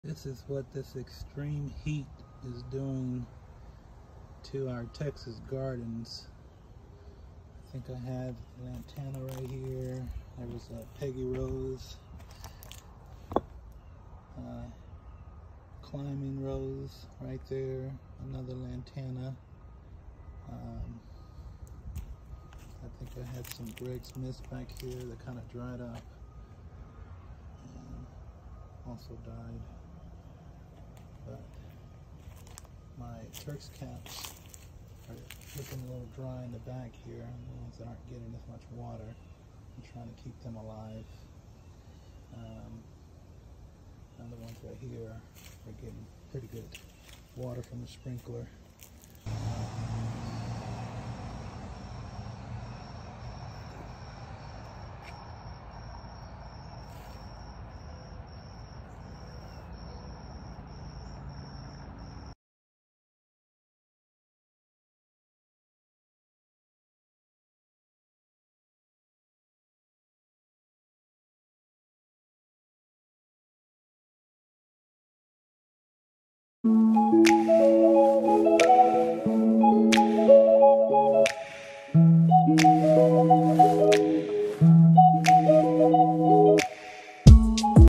This is what this extreme heat is doing to our Texas gardens. I think I have lantana right here. There was a Peggy Rose, climbing rose right there, another lantana. I think I had some Greg's Mist back here that kind of dried up and also died. But my Turk's caps are looking a little dry in the back here, the ones that aren't getting as much water. I'm trying to keep them alive. And the ones right here are getting pretty good water from the sprinkler.